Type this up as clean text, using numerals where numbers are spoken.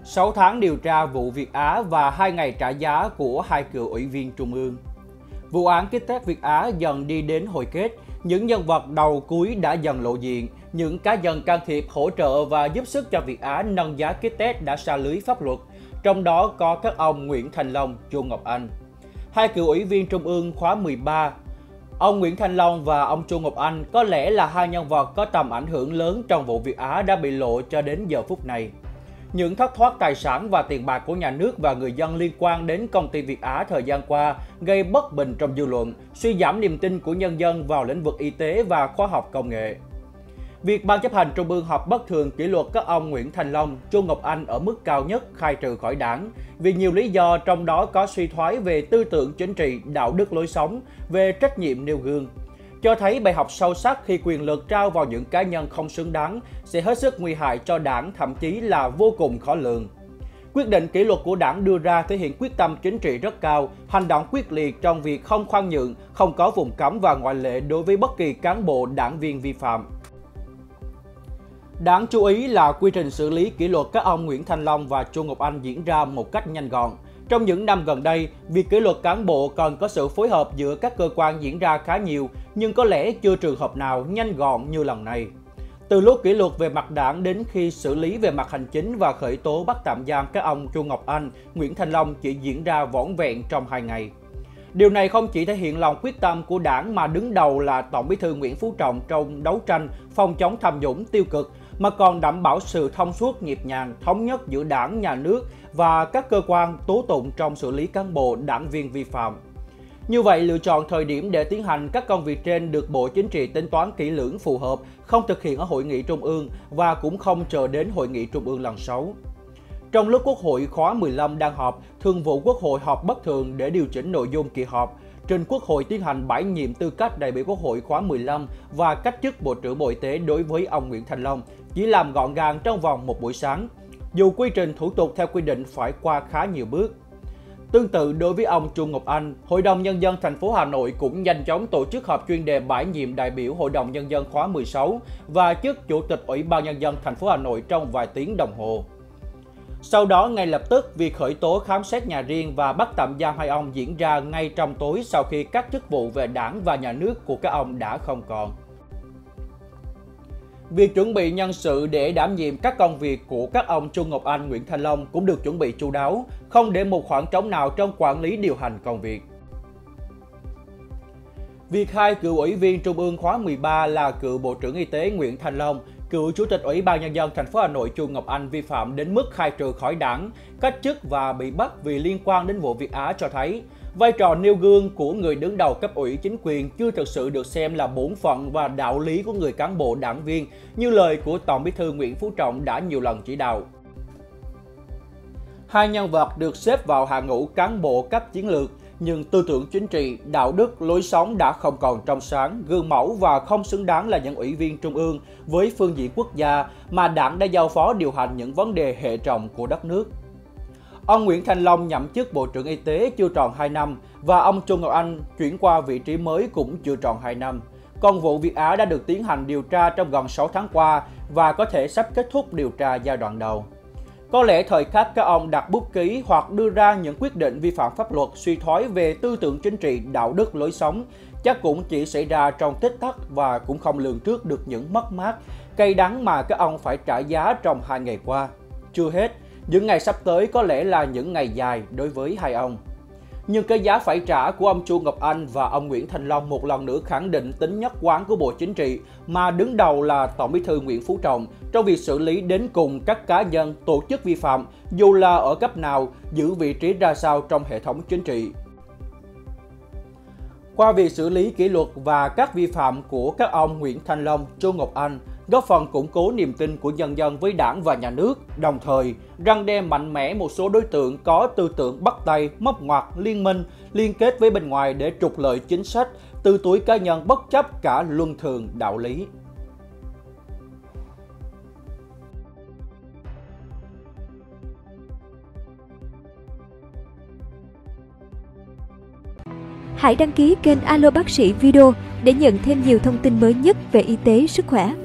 6 tháng điều tra vụ Việt Á và 2 ngày trả giá của 2 cựu ủy viên Trung ương. Vụ án kit test Việt Á dần đi đến hồi kết, những nhân vật đầu cuối đã dần lộ diện, những cá nhân can thiệp hỗ trợ và giúp sức cho Việt Á nâng giá kit test đã sa lưới pháp luật, trong đó có các ông Nguyễn Thành Long, Chu Ngọc Anh. 2 cựu ủy viên Trung ương khóa 13. Ông Nguyễn Thành Long và ông Chu Ngọc Anh có lẽ là 2 nhân vật có tầm ảnh hưởng lớn trong vụ Việt Á đã bị lộ cho đến giờ phút này. Những thất thoát tài sản và tiền bạc của nhà nước và người dân liên quan đến công ty Việt Á thời gian qua gây bất bình trong dư luận, suy giảm niềm tin của nhân dân vào lĩnh vực y tế và khoa học công nghệ. Việc Ban chấp hành Trung ương họp bất thường kỷ luật các ông Nguyễn Thành Long, Chu Ngọc Anh ở mức cao nhất khai trừ khỏi đảng vì nhiều lý do, trong đó có suy thoái về tư tưởng chính trị, đạo đức lối sống, về trách nhiệm nêu gương, cho thấy bài học sâu sắc khi quyền lực trao vào những cá nhân không xứng đáng sẽ hết sức nguy hại cho đảng, thậm chí là vô cùng khó lường. Quyết định kỷ luật của đảng đưa ra thể hiện quyết tâm chính trị rất cao, hành động quyết liệt trong việc không khoan nhượng, không có vùng cấm và ngoại lệ đối với bất kỳ cán bộ đảng viên vi phạm. Đáng chú ý là quy trình xử lý kỷ luật các ông Nguyễn Thành Long và Chu Ngọc Anh diễn ra một cách nhanh gọn. Trong những năm gần đây, việc kỷ luật cán bộ cần có sự phối hợp giữa các cơ quan diễn ra khá nhiều, nhưng có lẽ chưa trường hợp nào nhanh gọn như lần này. Từ lúc kỷ luật về mặt đảng đến khi xử lý về mặt hành chính và khởi tố bắt tạm giam các ông Chu Ngọc Anh, Nguyễn Thành Long chỉ diễn ra vỏn vẹn trong 2 ngày. Điều này không chỉ thể hiện lòng quyết tâm của đảng mà đứng đầu là Tổng Bí thư Nguyễn Phú Trọng trong đấu tranh phòng chống tham nhũng tiêu cực, mà còn đảm bảo sự thông suốt, nhịp nhàng, thống nhất giữa đảng, nhà nước và các cơ quan tố tụng trong xử lý cán bộ, đảng viên vi phạm. Như vậy, lựa chọn thời điểm để tiến hành các công việc trên được Bộ Chính trị tính toán kỹ lưỡng, phù hợp, không thực hiện ở Hội nghị Trung ương và cũng không chờ đến Hội nghị Trung ương lần 6. Trong lúc Quốc hội khóa 15 đang họp, Thường vụ Quốc hội họp bất thường để điều chỉnh nội dung kỳ họp, trình Quốc hội tiến hành bãi nhiệm tư cách đại biểu Quốc hội khóa 15 và cách chức Bộ trưởng Bộ Y tế đối với ông Nguyễn Thành Long, chỉ làm gọn gàng trong vòng một buổi sáng, dù quy trình thủ tục theo quy định phải qua khá nhiều bước. Tương tự đối với ông Chu Ngọc Anh, Hội đồng Nhân dân thành phố Hà Nội cũng nhanh chóng tổ chức họp chuyên đề bãi nhiệm đại biểu Hội đồng Nhân dân khóa 16 và chức Chủ tịch Ủy ban Nhân dân thành phố Hà Nội trong vài tiếng đồng hồ. Sau đó, ngay lập tức, việc khởi tố khám xét nhà riêng và bắt tạm giam 2 ông diễn ra ngay trong tối sau khi các chức vụ về đảng và nhà nước của các ông đã không còn. Việc chuẩn bị nhân sự để đảm nhiệm các công việc của các ông Chu Ngọc Anh, Nguyễn Thành Long cũng được chuẩn bị chu đáo, không để một khoảng trống nào trong quản lý điều hành công việc. Việc 2 cựu ủy viên Trung ương khóa 13 là cựu Bộ trưởng Y tế Nguyễn Thành Long, cựu Chủ tịch Ủy ban Nhân dân thành phố Hà Nội Chu Ngọc Anh vi phạm đến mức khai trừ khỏi đảng, cách chức và bị bắt vì liên quan đến vụ Việt Á cho thấy vai trò nêu gương của người đứng đầu cấp ủy chính quyền chưa thực sự được xem là bổn phận và đạo lý của người cán bộ đảng viên, như lời của Tổng Bí thư Nguyễn Phú Trọng đã nhiều lần chỉ đạo. 2 nhân vật được xếp vào hàng ngũ cán bộ cấp chiến lược, nhưng tư tưởng chính trị, đạo đức, lối sống đã không còn trong sáng, gương mẫu và không xứng đáng là những ủy viên Trung ương với phương diện quốc gia mà đảng đã giao phó điều hành những vấn đề hệ trọng của đất nước. Ông Nguyễn Thành Long nhậm chức Bộ trưởng Y tế chưa tròn 2 năm và ông Chu Ngọc Anh chuyển qua vị trí mới cũng chưa tròn 2 năm. Còn vụ Việt Á đã được tiến hành điều tra trong gần 6 tháng qua và có thể sắp kết thúc điều tra giai đoạn đầu. Có lẽ thời khắc các ông đặt bút ký hoặc đưa ra những quyết định vi phạm pháp luật, suy thoái về tư tưởng chính trị, đạo đức, lối sống chắc cũng chỉ xảy ra trong tích tắc và cũng không lường trước được những mất mát, cay đắng mà các ông phải trả giá trong 2 ngày qua. Chưa hết, những ngày sắp tới có lẽ là những ngày dài đối với 2 ông. Nhưng cái giá phải trả của ông Chu Ngọc Anh và ông Nguyễn Thành Long một lần nữa khẳng định tính nhất quán của Bộ Chính trị mà đứng đầu là Tổng Bí thư Nguyễn Phú Trọng trong việc xử lý đến cùng các cá nhân, tổ chức vi phạm, dù là ở cấp nào, giữ vị trí ra sao trong hệ thống chính trị. Qua việc xử lý kỷ luật và các vi phạm của các ông Nguyễn Thành Long, Chu Ngọc Anh, góp phần củng cố niềm tin của nhân dân với đảng và nhà nước, đồng thời răn đe mạnh mẽ một số đối tượng có tư tưởng bắt tay, móc ngoặt, liên minh, liên kết với bên ngoài để trục lợi chính sách, từ túi cá nhân bất chấp cả luân thường đạo lý. Hãy đăng ký kênh Alo Bác sĩ Video để nhận thêm nhiều thông tin mới nhất về y tế, sức khỏe.